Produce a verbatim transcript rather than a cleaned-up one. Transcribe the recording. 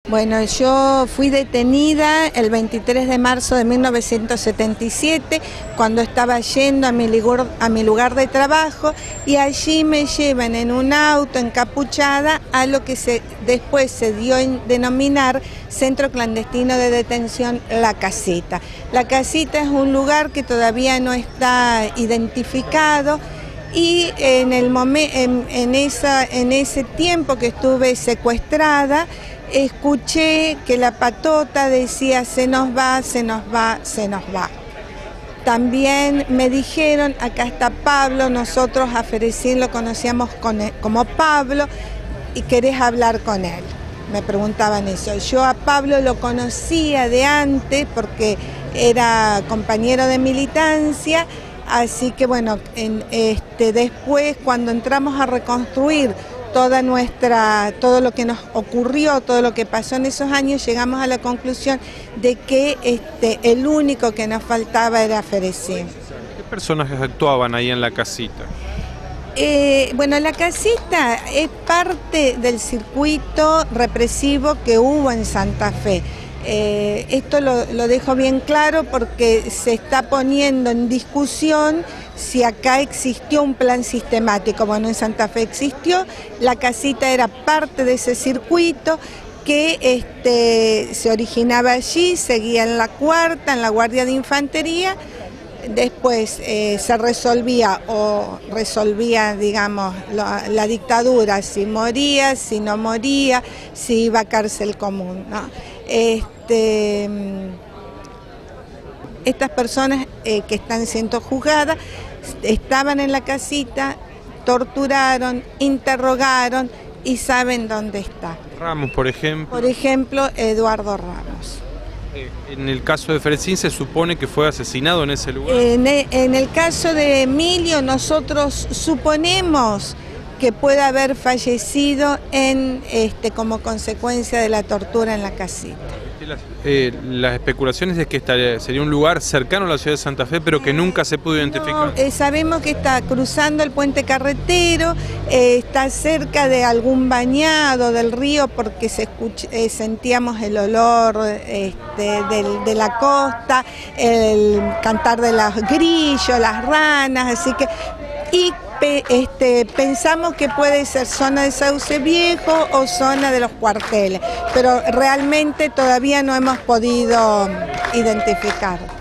Bueno, yo fui detenida el veintitrés de marzo de mil novecientos setenta y siete cuando estaba yendo a mi lugar, a mi lugar de trabajo, y allí me llevan en un auto encapuchada a lo que se, después se dio a denominar Centro Clandestino de Detención La Casita. La Casita es un lugar que todavía no está identificado. Y en, el momen, en, en, esa, en ese tiempo que estuve secuestrada, escuché que la patota decía: se nos va, se nos va, se nos va. También me dijeron: acá está Pablo, nosotros a Ferecín lo conocíamos con él, como Pablo, y querés hablar con él. Me preguntaban eso. Yo a Pablo lo conocía de antes porque era compañero de militancia. Así que bueno, en este, después cuando entramos a reconstruir toda nuestra, todo lo que nos ocurrió, todo lo que pasó en esos años, llegamos a la conclusión de que este, el único que nos faltaba era Ferecín. ¿Qué personajes actuaban ahí en La Casita? Eh, bueno, La Casita es parte del circuito represivo que hubo en Santa Fe. Eh, esto lo, lo dejo bien claro porque se está poniendo en discusión si acá existió un plan sistemático. Bueno, en Santa Fe existió, La Casita era parte de ese circuito que este, se originaba allí, seguía en la Cuarta, en la Guardia de Infantería. Después eh, se resolvía o resolvía, digamos, la, la dictadura, si moría, si no moría, si iba a cárcel común, ¿no? Este, estas personas eh, que están siendo juzgadas estaban en La Casita, torturaron, interrogaron y saben dónde está. Ramos, por ejemplo. Por ejemplo, Eduardo Ramos. En el caso de Ferecín se supone que fue asesinado en ese lugar. En el, en el caso de Emilio nosotros suponemos que puede haber fallecido en, este, como consecuencia de la tortura en La Casita. Las, eh, las especulaciones es que esta sería un lugar cercano a la ciudad de Santa Fe, pero que nunca se pudo identificar. No, eh, sabemos que está cruzando el puente carretero, eh, está cerca de algún bañado del río porque se escuch, eh, sentíamos el olor este, del, de la costa, el cantar de los grillos, las ranas, así que... Y Este, pensamos que puede ser zona de Sauce Viejo o zona de los cuarteles, pero realmente todavía no hemos podido identificar.